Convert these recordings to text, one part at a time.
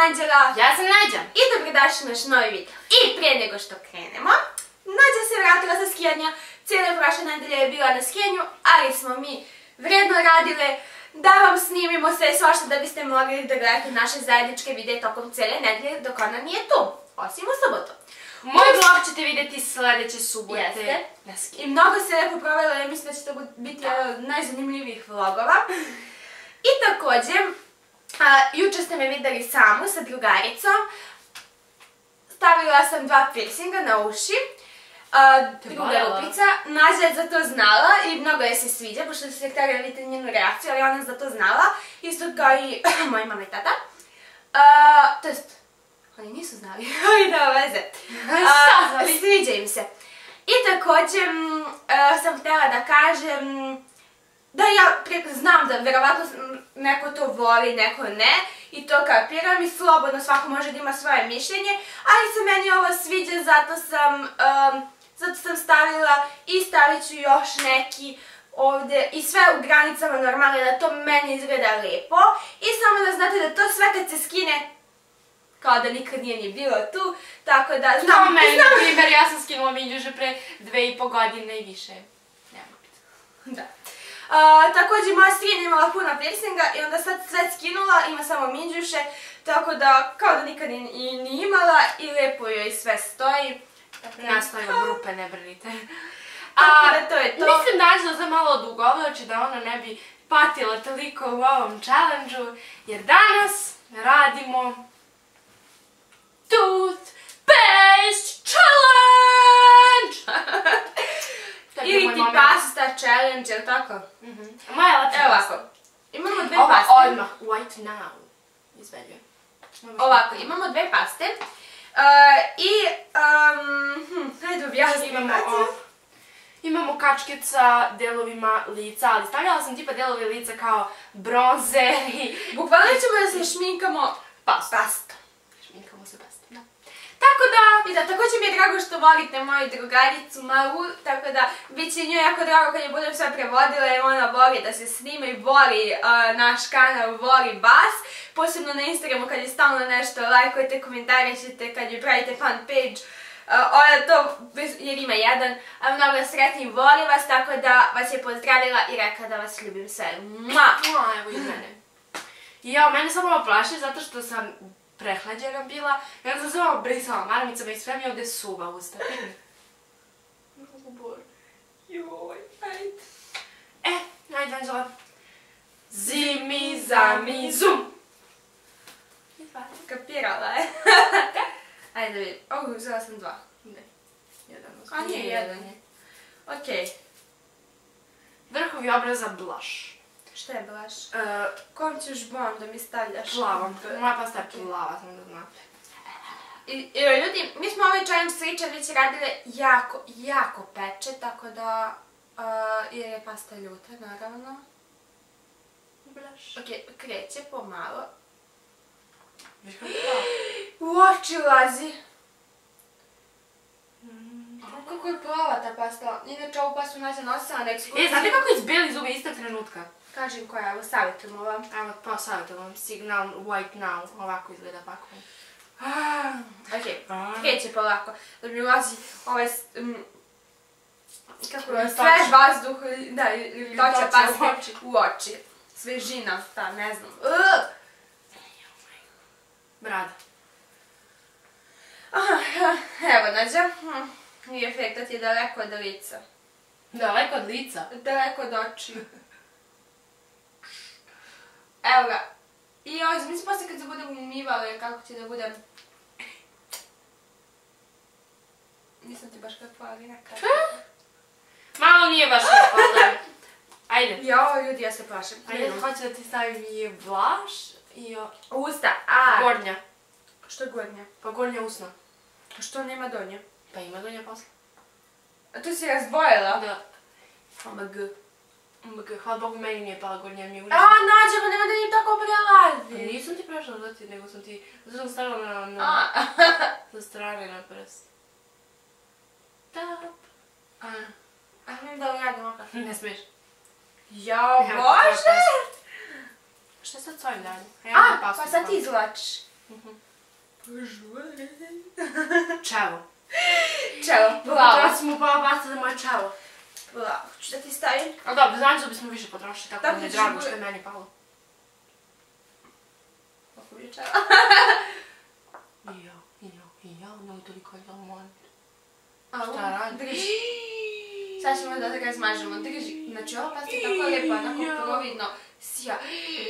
Anđela. Ja sam Nađa. I dobrodošli u naš novi video. I prije nego što krenemo, Nađa se vratila sa skijanja. Cijela prošla nedelja je bila na skijanju, ali smo mi vredno radile da vam snimimo sve i svašta da biste mogli da gledate naše zajedničke videe tokom cijele nedelje dok ona nije tu. Osim u subotu. Moj vlog ćete vidjeti sljedeće subote. Jeste. Na skiju. I mnogo se lepo provela i mislim da će to biti jedan od najzanimljivijih vlogova. I također, jučer ste me vidjeli samu sa drugaricom. Stavila sam 2 piercinga na uši. Druga rupica. Nađa je za to znala i mnogo je se sviđa, pošto se htjela vidjeti njenu reakciju, ali ona je za to znala. Isto kao i moja mama i tata. To jest, oni nisu znali, ali da veze. Sviđa im se. I također sam htjela da kažem da ja znam da verovatno neko to voli, neko ne. I to kapiram i slobodno svako može da ima svoje mišljenje. Ali se meni ovo sviđa, zato sam stavila i stavit ću još neki ovdje. I sve u granicama normalno da to meni izgleda lijepo. I samo da znate da to sve kad se skine kao da nikad nije ni bilo tu, tako da znam... Kao meni, na primjer, ja sam skinula minđuše pre 2,5 godine i više. Nema pita. Da. Također moja strina imala puno piercinga i onda sad sve skinula, ima samo minđuše, tako da kao da nikad ni imala i lijepo joj sve stoji. Nastavimo grupe, ne brinite. Tako da to je to. Mislim da za malo odugovlači da ona ne bi patila toliko u ovom challenge-u, jer danas radimo Toothpaste Challenge! Ili ti pasta challenge, jel' tako? Moja lapša Evo pasta. ovako. Imamo 2 Ova paste. odmah, white now. Izveljuje. Ovako, imamo 2 paste. I, hajde objasnim. Imamo kačket sa delovima lica, ali stavljala sam tipa delove lica kao bronzer i... Bukvalno ćemo da se šminkamo pastom. Šminkamo se pastom, da. Tako da, i da, također mi je drago što volite moju drugaricu Maru, tako da bit će njoj jako drago kad je budem sve prevodila jer ona voli da se snima i voli naš kanal, voli vas. Posebno na Instagramu kad je stalno nešto lajkujete, komentarišete, kad joj pravite fan page. Ona to, jer ima jedan, mnogo sretni i voli vas, tako da vas je pozdravila i rekla da vas ljubim sve. Evo i mene. I ja, mene samo ovo plaši zato što sam prehlađena bila i onda sam se ovo brisala marmicama i sve mi ovdje suva usta. Mnogo boli. Joj, ajde. Ajde, Anđela. Zimi, zami, zum. Kapirala je. Ajde da vidim. Uzela sam 2. Ne. Jedan. A nije jedan. Okej. Vrhovi obraza blush. Šta je blush? Kom ćeš bom da mi stavljaš? Plavom. Moja pasta je plava, sam da znate. Ljudi, mi smo ovaj challenge sličan već radile jako peče, tako da... jer je pasta ljuta, naravno. Blush. Okej, kreće pomalo. Viš kako je plava? U oči ulazi. Kako je plava ta pasta? Inače ovu pastu Nađa nosila na ekskurziju. Znate kako izbijeli zube istog trenutka? Kažem koja, evo savjetujemo vam. Evo, pa savjetujem vam, Signal White Now, ovako izgleda pakove. Okej, kreće polako. Da mi ulazi ovaj... Kako je, svež vazduh, da, ljutoća paste u oči. Svežina, ta, ne znam. Brada. Evo, Nađa. I efektat je daleko od lica. Daleko od lica? Daleko od oči. Evo ga. I ovo, zamisli posle kad se budem umivala, kako će da budem... Nisam ti baš kakva, ali neka. Malo nije baš lijepo, ali... Ajde. Jao, ljudi, ja se plašim. Ajde, hoću da ti stavim i blush i... Usta, Gornja. Što je gornja? Pa gornja usna. Što nema donje? Pa ima donja posle. A tu si razdvojila? Da. Hvala Bogu, meni nije pala gornja, mi je usna. Nađa, pa nema da njim tako prelazi. Nisam ti prešla da ti, nego sam ti... Zato sam stavila sa strane na prst. Tap. Ajme da uradim ovako. Ne smiješ. Jao, Bože! Šta sad s ovim dalje? Pa sad ti izvlačiš. Čelo. Čelo, plavo. Treba si mu baciti za moje čelo. Plavo. Hoću da ti stavim? A dobro, znači da bismo više potrošili, tako Tako mi je ćeš drago bude. što je meni palo. Kako bi čelo? Ja, nemoj toliko da molim. Šta radi? Drži. Sad ćemo da ga izmažemo. Drži. Znači ova pasta je tako lijepa, onako providno. Sija.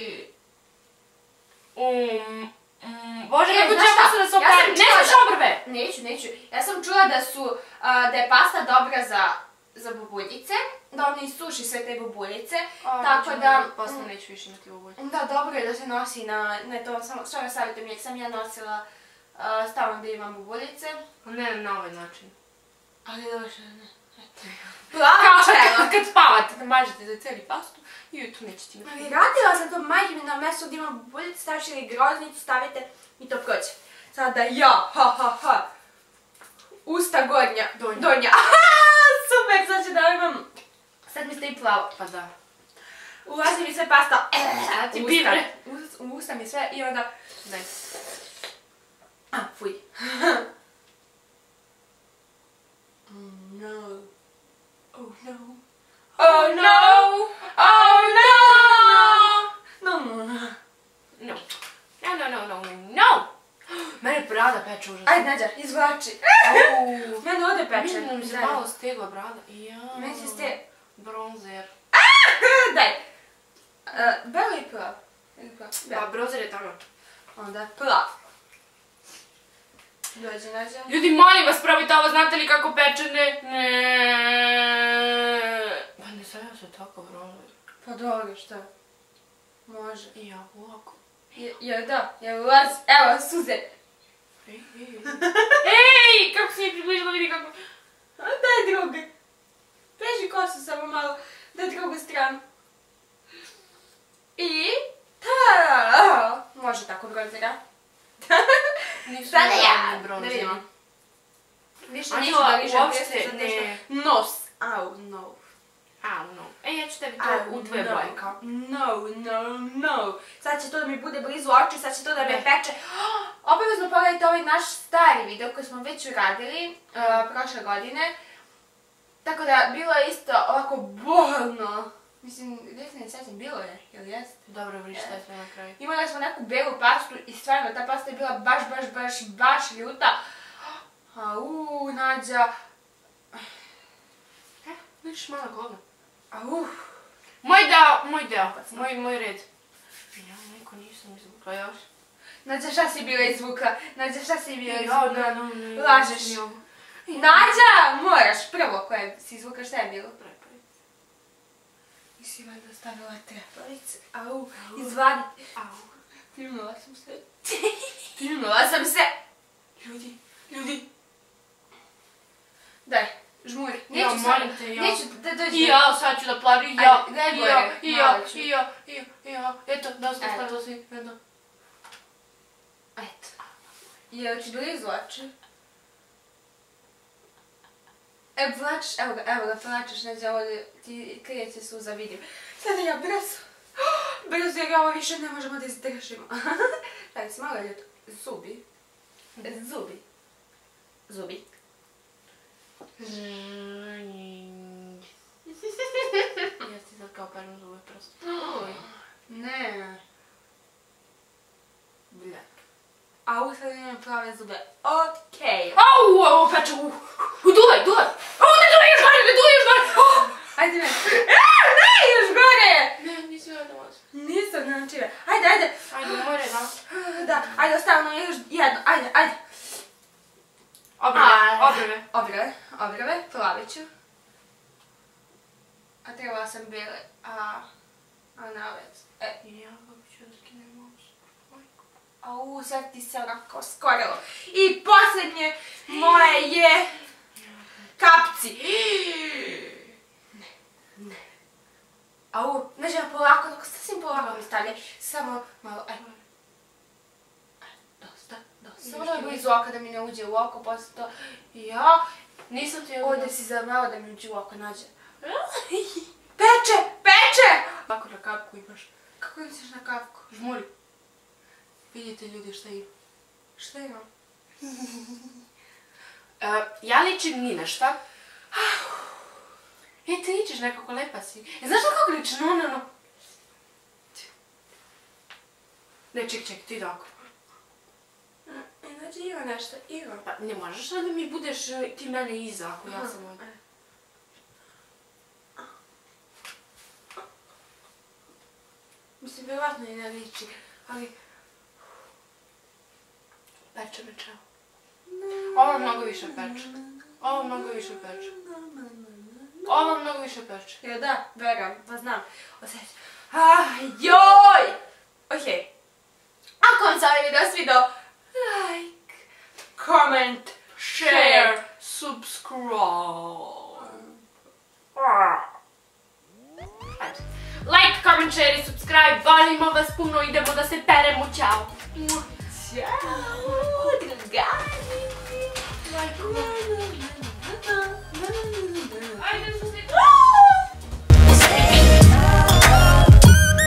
Bože, kako znaš će šta? pasta da se Ja sam operi? Ne čula smiješ da- obrve! Neću. Ja sam čula da je pasta dobra za bubuljice, da oni suši sve te bubuljice, tako da... Posle neću više imati bubuljice. Da, dobro je da se nosi na to, što me savjetujem, jer sam ja nosila stavno da imam bubuljice. Ne, na ovaj način. Ali došle, ne. Kao Plavo kad spavate, da mažete za cijeli pastu i tu nećete imati. Ali radila sam to majke mi na mesto da imam bubuljice, staviš ili groznicu, stavite i to prođe. Sada ha. Usta gornja, donja. Super, znači da imam. Sad mi ste i plavo. Pa da. Ulazi mi sve pasta. Ti bivre. U usta mi sve i onda... Daj. Fuj. No. Oh no. Oh no! Oh no! No! Mene brada peče užasno. Ajde, Nađa, izvlači. Mene ovdje peče. Mi se malo stegla brada. Meni se ste... Bronzer. Daj. Belo i plav. Pa, bronzer je tamo. Onda plav. Dođi, Nađa. Ljudi, molim vas, probajte ovo, znate li kako peče? Ne. Pa ne stavljam se tako bronzer. Pa dobro, šta? Može. I ja, ovako. Jel ulazi? Evo, suze. Ej, kako si mi približila, vidi kako... Daj drugi. Preži kosu samo malo. Daj drugu stranu. I... Može tako bronzera. Sada ja. Da vidimo. Više neću da ližem uopšte ne. Nos. Au, no. Ja ću tebi to u tvoje boje kao. No. Sad će to da mi bude blizu oči, sad će to da me peče. Obavezno pogledajte ovaj naš stari video koji smo već uradili prošle godine. Tako da bilo je isto ovako bolno. Mislim, gdje se ne sjećam, bilo je, jel jest? Dobro, vriš, šta je sve na kraju. Imali smo neku belu pastu i stvarno ta pasta je bila baš ljuta. Nađa. Vidiš, mala govna. Moj Moj red. Ja neko nisam izvukla još. Nađa, šta si bila izvukla? Ja, Lažeš. Nađa, moraš prvo koje si izvukla, šta je bilo? Nisi valjda stavila trepalice. Izvaditi. Timnula sam se. Ljudi. Daj, žmuri. Ja, molim te, ja. Neću da dođe. I ja, sad ću da plavim, Eto, da ste stavila svi, eto. Eto. Jel ću blizu oči? Vlačiš, evo ga, vlačiš, Nađa, ovdje ti krijeće suza, vidim. Sada ja brzo, jer ovo više ne možemo da izdržimo. Daj, si malo ljuto. Zubi. Ja ti sad kao perim zube prosto. Ne. Bljak. Sad imam plave zube. Okej. Ovo peče, duvaj! Ne duvaj još gore! Ajde me. Ne, još gore! Ne, nisi joj da može. Nisam naučila. Ajde. Ajde, moj red, Da, ajde, ostavimo još jedno. Ajde. Obrve, plavit ću. A trebala sam bile. Na ovec. Ja, kako ću da skinem ovo. Sad ti se onako skorilo. I posljednje moje je kapci. Ne. Nežem polako, sasvim polako mi stavljaj. Samo malo, ajde. Dosta. Samo da mi blizu oka da mi ne uđe u oko, posle to. Ja, nisam ti ovdje si za malo da mi uđe u oko, Nađa. Peče! Kako na kapku imaš? Kako misliš na kapku? Žmuri. Vidite ljudi šta ima. Šta ima? Ja ličim ni na šta. Ti ličiš nekako, lepa si. Znaš li kako ličiš? No. Ne, ček, ti tako. Znači ima nešto, ima. Pa ne možeš da mi budeš ti mene iza, ako ja sam ovdje. Mislim, vjerovatno i ne liči, ali... Peče me čelo. Ovo mnogo više peče. Ovo mnogo više peče. Jo da, verujem, pa znam. Osjećam. Joj! Okej. Ako vam se ovaj video svidao, like, comment, share, subscribe. Like, comment, share i subscribe. Volimo vas puno, idemo da se peremo. Ćao. Ćao, drugari.